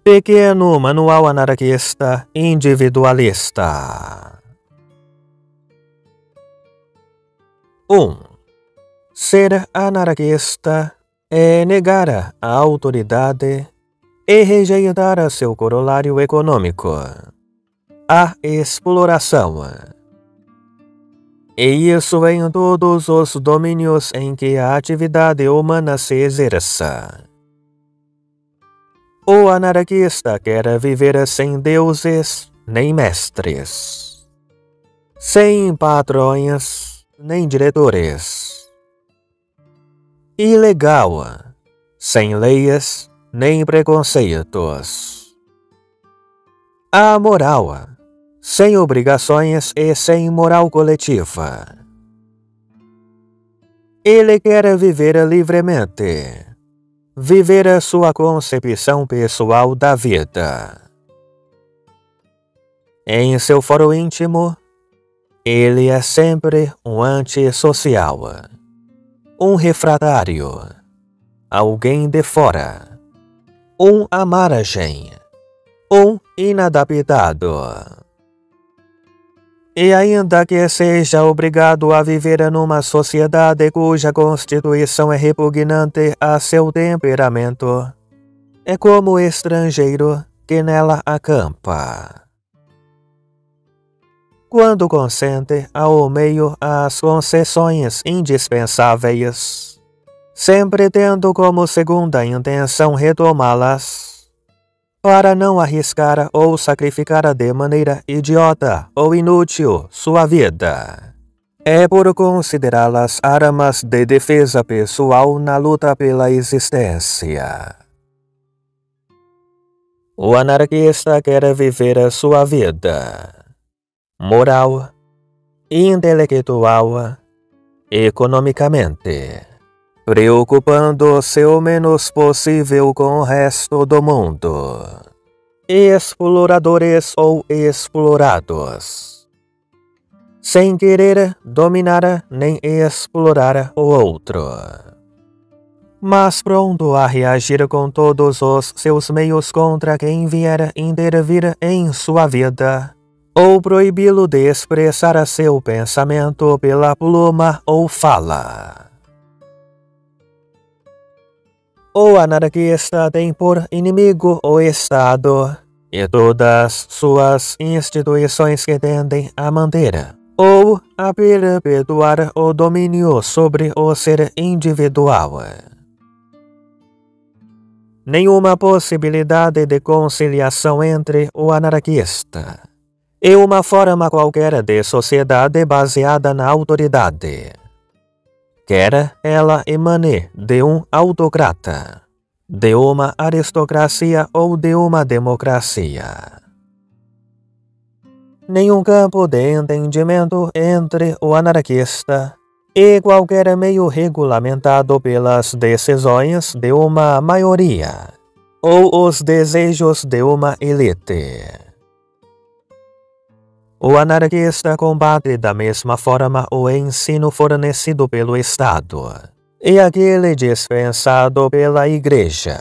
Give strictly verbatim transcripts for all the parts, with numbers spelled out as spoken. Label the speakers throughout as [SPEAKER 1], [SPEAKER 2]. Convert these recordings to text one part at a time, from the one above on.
[SPEAKER 1] Pequeno Manual Anarquista Individualista. um. Ser anarquista é negar a autoridade e rejeitar seu corolário econômico, a exploração. E isso em todos os domínios em que a atividade humana se exerça. O anarquista quer viver sem deuses nem mestres, sem patrões nem diretores, ilegal, sem leis nem preconceitos, amoral, sem obrigações e sem moral coletiva. Ele quer viver livremente, viver a sua concepção pessoal da vida. Em seu foro íntimo, ele é sempre um antissocial, um refratário, alguém de fora, um à margem, um inadaptado. E ainda que seja obrigado a viver numa sociedade cuja constituição é repugnante a seu temperamento, é como estrangeiro que nela acampa. Quando consente ao meio as concessões indispensáveis, sempre tendo como segunda intenção retomá-las, para não arriscar ou sacrificar de maneira idiota ou inútil sua vida, é por considerá-las armas de defesa pessoal na luta pela existência. O anarquista quer viver a sua vida moral, intelectual, economicamente, preocupando-se o menos possível com o resto do mundo, exploradores ou explorados, sem querer dominar nem explorar o outro, mas pronto a reagir com todos os seus meios contra quem vier intervir em sua vida ou proibi-lo de expressar seu pensamento pela pluma ou fala. O anarquista tem por inimigo o Estado e todas suas instituições que tendem a manter ou a perpetuar o domínio sobre o ser individual. Nenhuma possibilidade de conciliação entre o anarquista e uma forma qualquer de sociedade baseada na autoridade, quer ela emane de um autocrata, de uma aristocracia ou de uma democracia. Nenhum campo de entendimento entre o anarquista e qualquer meio regulamentado pelas decisões de uma maioria ou os desejos de uma elite. O anarquista combate da mesma forma o ensino fornecido pelo Estado e aquele dispensado pela Igreja.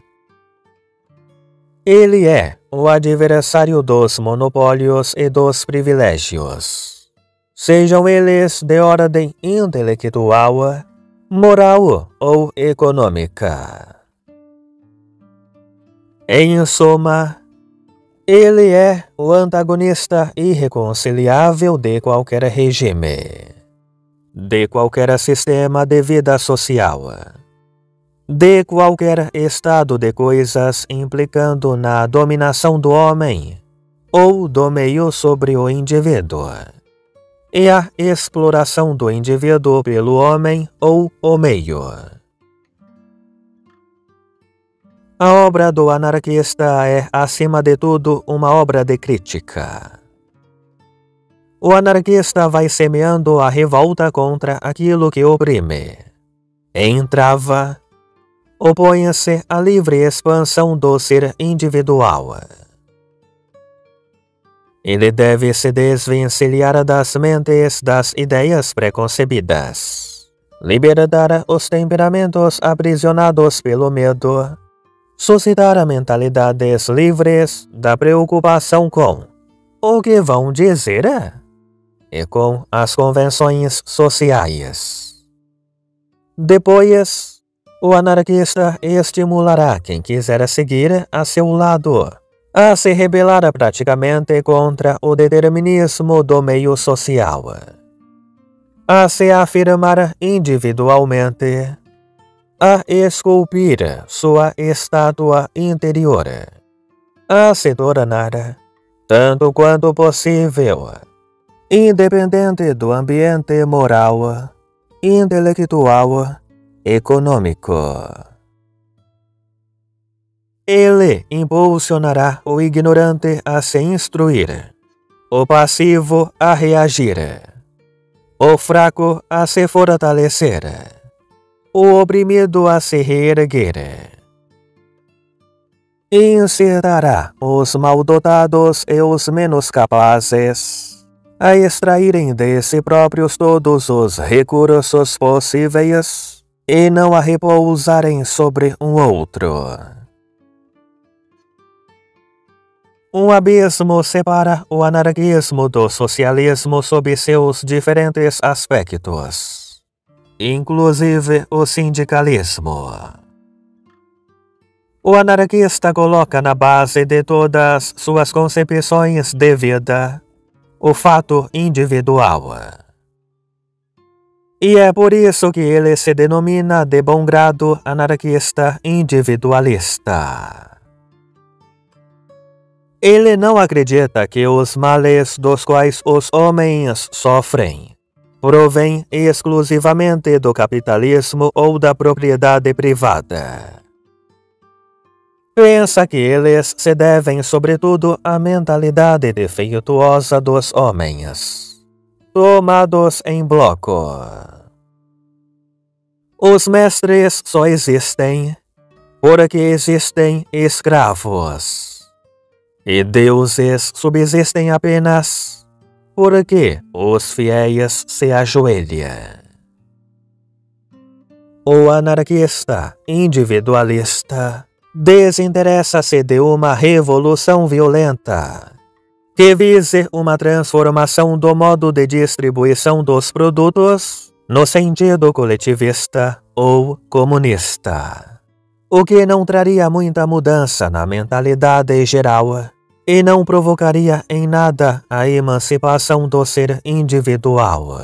[SPEAKER 1] Ele é o adversário dos monopólios e dos privilégios, sejam eles de ordem intelectual, moral ou econômica. Em suma, ele é o antagonista irreconciliável de qualquer regime, de qualquer sistema de vida social, de qualquer estado de coisas implicando na dominação do homem ou do meio sobre o indivíduo, e a exploração do indivíduo pelo homem ou o meio. A obra do anarquista é, acima de tudo, uma obra de crítica. O anarquista vai semeando a revolta contra aquilo que oprime, entrava, opõe-se à livre expansão do ser individual. Ele deve se desvencilhar das mentes das ideias preconcebidas, libertar os temperamentos aprisionados pelo medo, suscitar a mentalidades livres da preocupação com o que vão dizer e com as convenções sociais. Depois, o anarquista estimulará quem quiser seguir a seu lado a se rebelar praticamente contra o determinismo do meio social, a se afirmar individualmente, a esculpir sua estátua interior, a se tornar, tanto quanto possível, independente do ambiente moral, intelectual, econômico. Ele impulsionará o ignorante a se instruir, o passivo a reagir, o fraco a se fortalecer, o oprimido a se reerguer. Incitará os mal-dotados e os menos capazes a extraírem de si próprios todos os recursos possíveis e não a repousarem sobre um outro. Um abismo separa o anarquismo do socialismo sob seus diferentes aspectos, inclusive o sindicalismo. O anarquista coloca na base de todas suas concepções de vida o fato individual. E é por isso que ele se denomina de bom grado anarquista individualista. Ele não acredita que os males dos quais os homens sofrem provêm exclusivamente do capitalismo ou da propriedade privada. Pensa que eles se devem sobretudo à mentalidade defeituosa dos homens, tomados em bloco. Os mestres só existem porque existem escravos. E deuses subsistem apenas porque os fiéis se ajoelham. O anarquista individualista desinteressa-se de uma revolução violenta que vise uma transformação do modo de distribuição dos produtos no sentido coletivista ou comunista, o que não traria muita mudança na mentalidade geral e não provocaria em nada a emancipação do ser individual.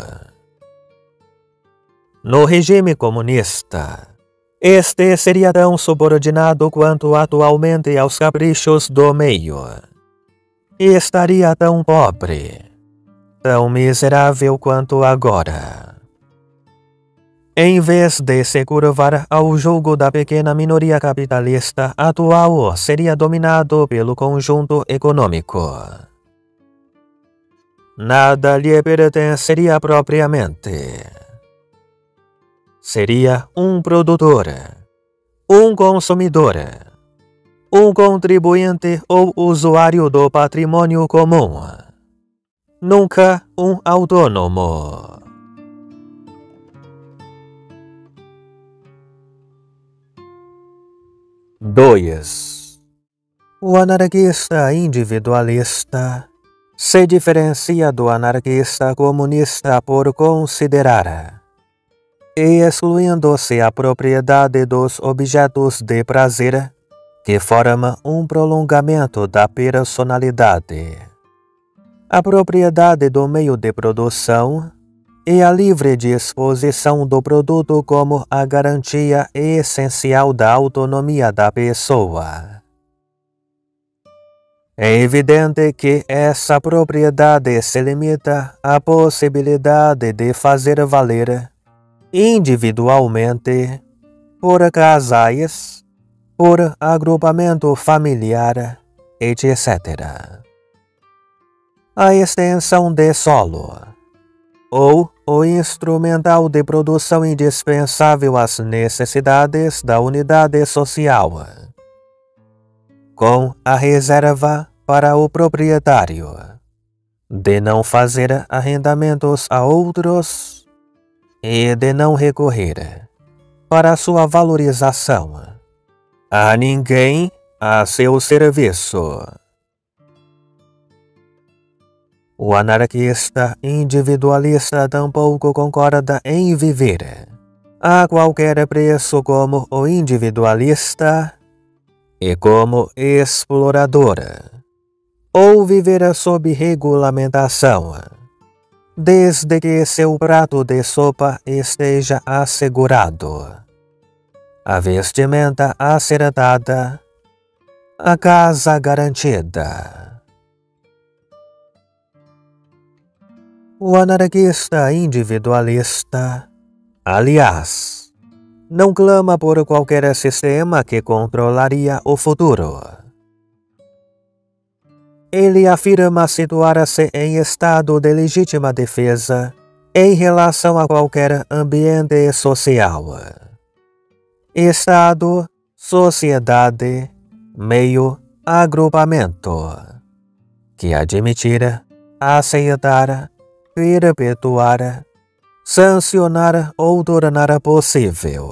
[SPEAKER 1] No regime comunista, este seria tão subordinado quanto atualmente aos caprichos do meio, e estaria tão pobre, tão miserável quanto agora. Em vez de se curvar ao jugo da pequena minoria capitalista atual, seria dominado pelo conjunto econômico. Nada lhe pertenceria propriamente. Seria um produtor, um consumidor, um contribuinte ou usuário do patrimônio comum. Nunca um autônomo. dois. O anarquista individualista se diferencia do anarquista comunista por considerar, e excluindo-se a propriedade dos objetos de prazer, que forma um prolongamento da personalidade, a propriedade do meio de produção e a livre disposição do produto como a garantia essencial da autonomia da pessoa. É evidente que essa propriedade se limita à possibilidade de fazer valer individualmente, por casais, por agrupamento familiar, etcétera, a extensão de solo, ou o instrumental de produção indispensável às necessidades da unidade social, com a reserva para o proprietário de não fazer arrendamentos a outros e de não recorrer, para sua valorização, a ninguém a seu serviço. O anarquista individualista tampouco concorda em viver a qualquer preço como o individualista e como explorador, ou viver sob regulamentação, desde que seu prato de sopa esteja assegurado, a vestimenta acertada, a casa garantida. O anarquista individualista, aliás, não clama por qualquer sistema que controlaria o futuro. Ele afirma situar-se em estado de legítima defesa em relação a qualquer ambiente social. Estado, sociedade, meio, agrupamento, que admitir, aceitar, perpetuar, sancionar ou tornar possível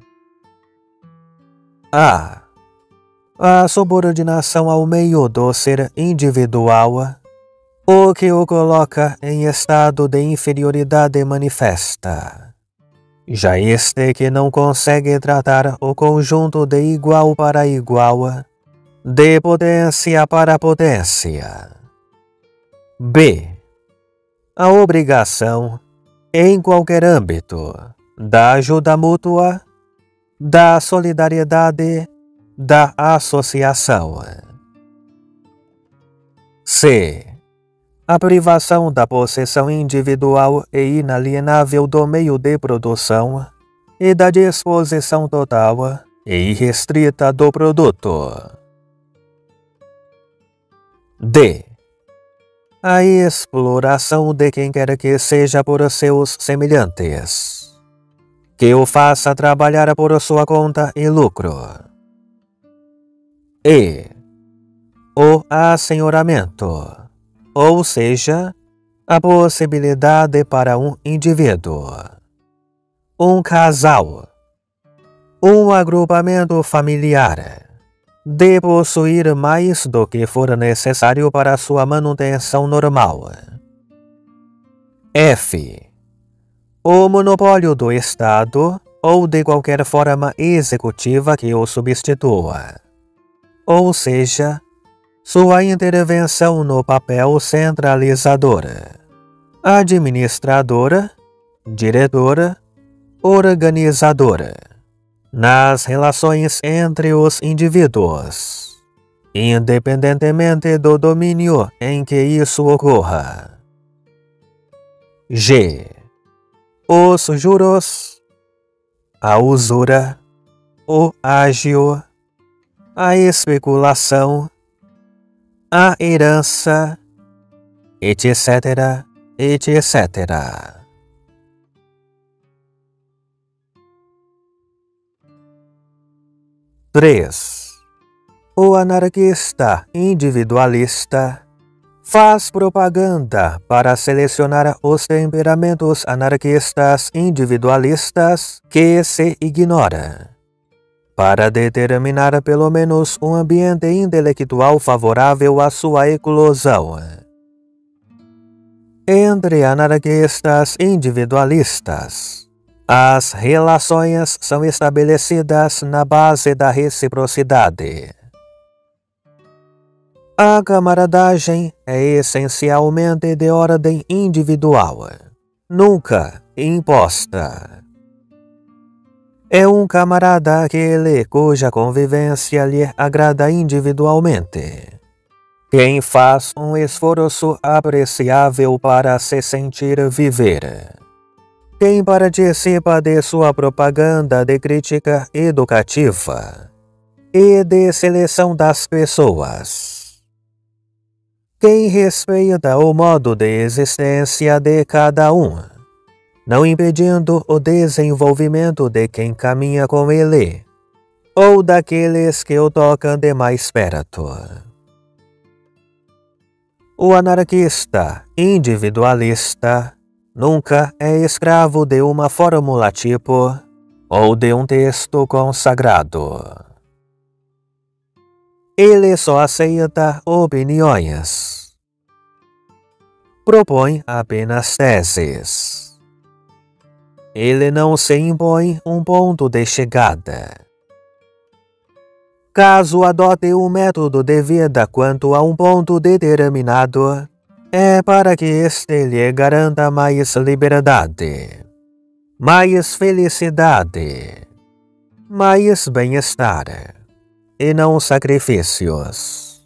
[SPEAKER 1] a a subordinação ao meio do ser individual, o que o coloca em estado de inferioridade manifesta, já este que não consegue tratar o conjunto de igual para igual, de potência para potência. B. A obrigação, em qualquer âmbito, da ajuda mútua, da solidariedade, da associação. C. A privação da possessão individual e inalienável do meio de produção e da disposição total e irrestrita do produto. D. A exploração de quem quer que seja por seus semelhantes, que o faça trabalhar por sua conta e lucro. E. O assenhoramento, ou seja, a possibilidade para um indivíduo, um casal, um agrupamento familiar, de possuir mais do que for necessário para sua manutenção normal. F. O monopólio do Estado ou de qualquer forma executiva que o substitua, ou seja, sua intervenção no papel centralizadora, administradora, diretora, organizadora, nas relações entre os indivíduos, independentemente do domínio em que isso ocorra. G. Os juros, a usura, o ágio, a especulação, a herança, etc, etcétera. três. O anarquista individualista faz propaganda para selecionar os temperamentos anarquistas individualistas que se ignora, para determinar pelo menos um ambiente intelectual favorável à sua eclosão. Entre anarquistas individualistas, as relações são estabelecidas na base da reciprocidade. A camaradagem é essencialmente de ordem individual, nunca imposta. É um camarada aquele cuja convivência lhe agrada individualmente, quem faz um esforço apreciável para se sentir viver, quem participa de sua propaganda de crítica educativa e de seleção das pessoas, quem respeita o modo de existência de cada um, não impedindo o desenvolvimento de quem caminha com ele, ou daqueles que o tocam de mais perto. O anarquista individualista nunca é escravo de uma fórmula tipo ou de um texto consagrado. Ele só aceita opiniões. Propõe apenas teses. Ele não se impõe um ponto de chegada. Caso adote um método de vida quanto a um ponto determinado, é para que este lhe garanta mais liberdade, mais felicidade, mais bem-estar, e não sacrifícios.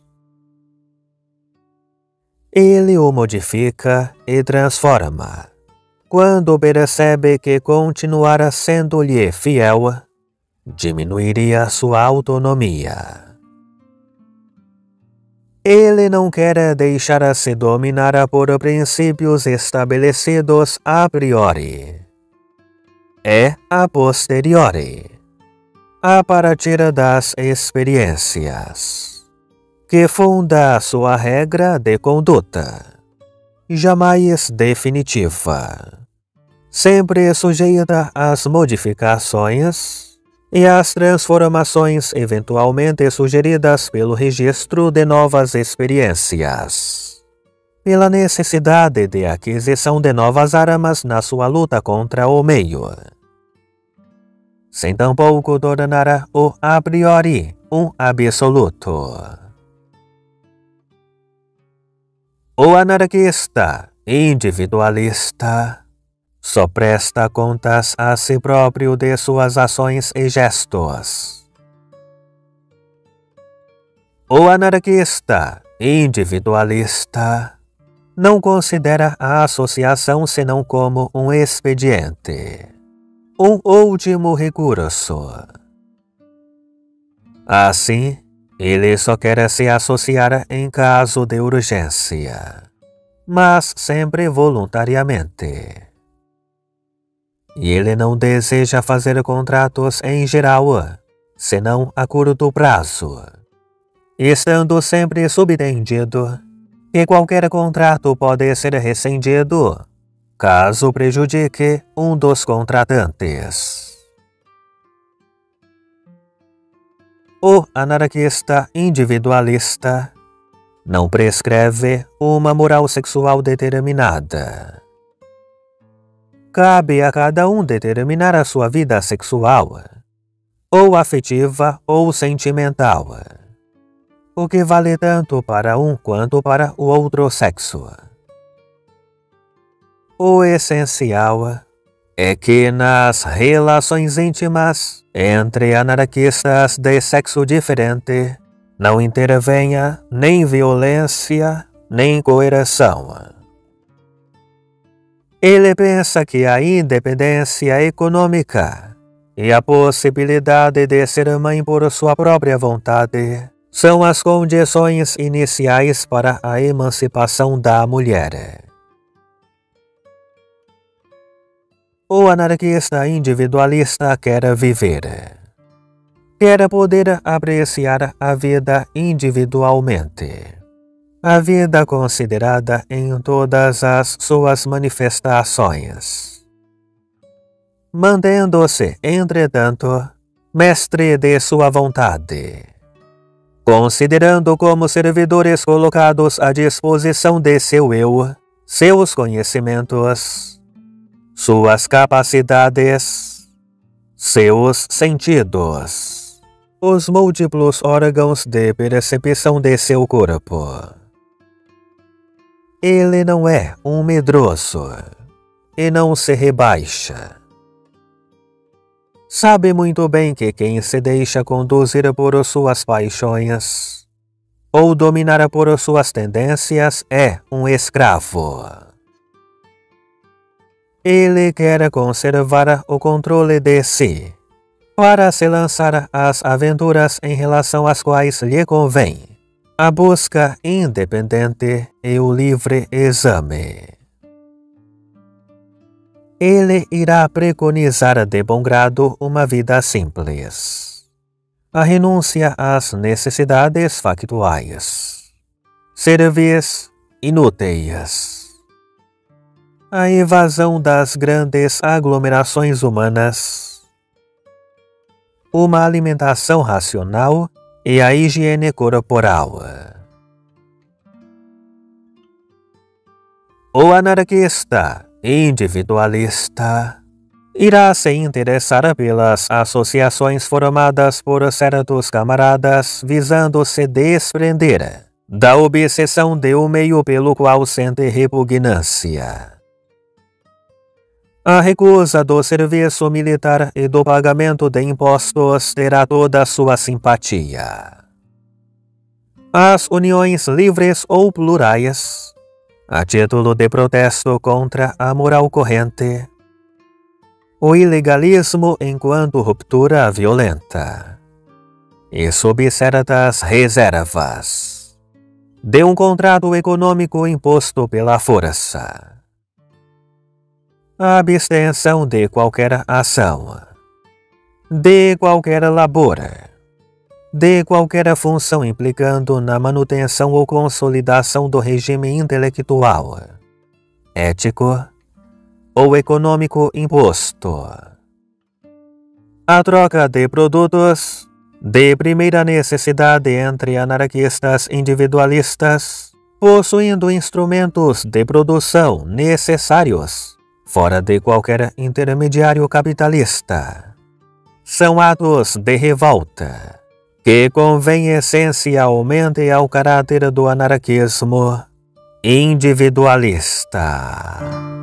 [SPEAKER 1] Ele o modifica e transforma. Quando percebe que continuar sendo-lhe fiel, diminuiria sua autonomia. Ele não quer deixar-se dominar por princípios estabelecidos a priori. É a posteriori, a partir das experiências, que funda sua regra de conduta, jamais definitiva, sempre sujeita às modificações e às transformações eventualmente sugeridas pelo registro de novas experiências, pela necessidade de aquisição de novas armas na sua luta contra o meio, sem tampouco tornar o a priori um absoluto. O anarquista individualista só presta contas a si próprio de suas ações e gestos. O anarquista individualista não considera a associação senão como um expediente, um último recurso. Assim, ele só quer se associar em caso de urgência, mas sempre voluntariamente. E ele não deseja fazer contratos em geral, senão a curto prazo, estando sempre subentendido que qualquer contrato pode ser rescindido caso prejudique um dos contratantes. O anarquista individualista não prescreve uma moral sexual determinada. Cabe a cada um determinar a sua vida sexual, ou afetiva ou sentimental, o que vale tanto para um quanto para o outro sexo. O essencial é que nas relações íntimas entre anarquistas de sexo diferente não intervenha nem violência nem coerção. Ele pensa que a independência econômica e a possibilidade de ser mãe por sua própria vontade são as condições iniciais para a emancipação da mulher. O anarquista individualista quer viver. Quer poder apreciar a vida individualmente. A vida considerada em todas as suas manifestações. Mantendo-se, entretanto, mestre de sua vontade. Considerando como servidores colocados à disposição de seu eu, seus conhecimentos, suas capacidades, seus sentidos, os múltiplos órgãos de percepção de seu corpo. Ele não é um medroso e não se rebaixa. Sabe muito bem que quem se deixa conduzir por suas paixões ou dominar por suas tendências é um escravo. Ele quer conservar o controle de si, para se lançar às aventuras em relação às quais lhe convém a busca independente e o livre exame. Ele irá preconizar de bom grado uma vida simples, a renúncia às necessidades factuais, servis inúteis, a evasão das grandes aglomerações humanas, uma alimentação racional e a higiene corporal. O anarquista individualista irá se interessar pelas associações formadas por certos camaradas visando se desprender da obsessão de um meio pelo qual sente repugnância. A recusa do serviço militar e do pagamento de impostos terá toda a sua simpatia. As uniões livres ou plurais, a título de protesto contra a moral corrente, o ilegalismo enquanto ruptura violenta, e sob certas reservas, de um contrato econômico imposto pela força. A abstenção de qualquer ação, de qualquer labor, de qualquer função implicando na manutenção ou consolidação do regime intelectual, ético ou econômico imposto. A troca de produtos de primeira necessidade entre anarquistas individualistas, possuindo instrumentos de produção necessários, fora de qualquer intermediário capitalista, são atos de revolta que convém essencialmente ao caráter do anarquismo individualista.